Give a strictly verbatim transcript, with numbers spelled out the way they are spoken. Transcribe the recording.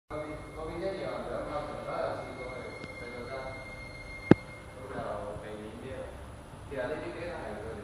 có có biết rất nhiều đứa không phải rất là gì rồi phải được không lúc nào phải nghĩ đi thì là lên cái kế hoạch